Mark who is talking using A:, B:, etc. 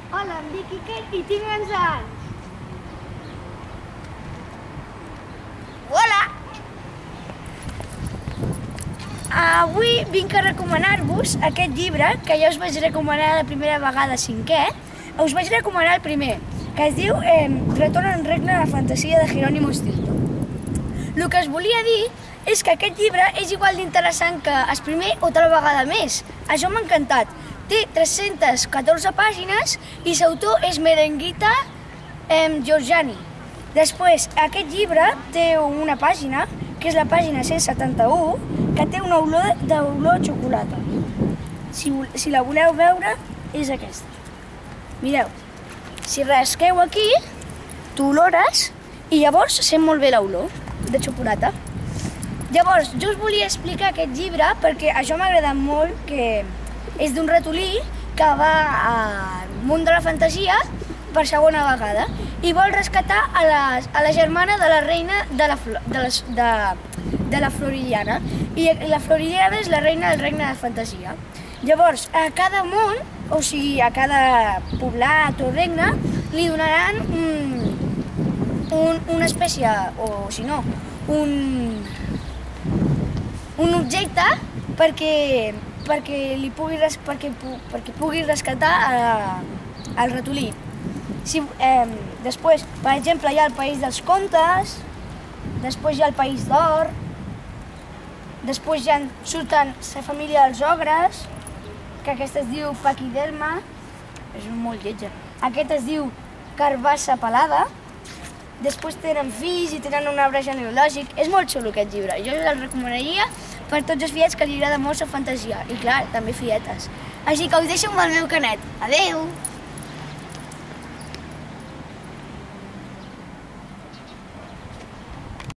A: Hola, em dic Iker i tinc 11 anys.
B: Hola! Avui vinc a recomanar-vos aquest llibre que ja us vaig recomanar la primera vegada a 5è. Us vaig recomanar el primer, que es diu Retorn en regne de la fantasia de Jerónimo Stilton. El que us volia dir és que aquest llibre és igual d'interessant que el primer o tal vegada més. Això m'ha encantat. Té 314 pàgines i l'autor és Merenguita Georgiani. Després, aquest llibre té una pàgina, que és la pàgina 171, que té una olor a xocolata. Si la voleu veure, és aquesta. Mireu, si rasqueu aquí, t'olores i llavors sent molt bé l'olor de xocolata. Llavors, jo us volia explicar aquest llibre perquè això m'ha agradat molt, que és d'un ratolí que va al món de la fantasia per segona vegada i vol rescatar a la germana de la reina de la Floridiana. I la Floridiana és la reina del regne de la fantasia. Llavors, a cada món, o sigui, a cada poblat o regne, li donaran una espècie, o si no, un objecte perquè pugui rescatar el ratolí. Després, per exemple, hi ha el País dels Contes, després hi ha el País d'Or, després ja surten la família dels ogres, que aquesta es diu Paquiderma, és molt lletja. Aquest es diu Carbassa Pelada, després tenen fills i tenen un arbre genealògic. És molt xulo aquest llibre, jo el recomanaria per tots els fiets que li agrada molt la fantasia, i clar, també fietes. Així que us deixo amb el meu canet. Adeu!